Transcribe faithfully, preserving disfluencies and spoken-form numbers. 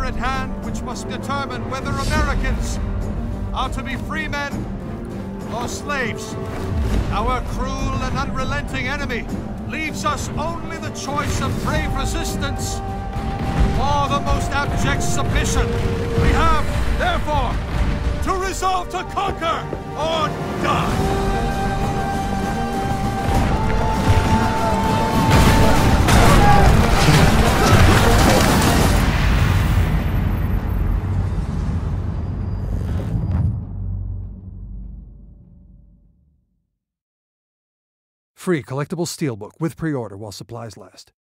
matter at hand which must determine whether Americans are to be free men or slaves. Our cruel and unrelenting enemy leaves us only the choice of brave resistance or the most abject submission. We have, therefore, to resolve to conquer or die. Free collectible steelbook with pre-order while supplies last.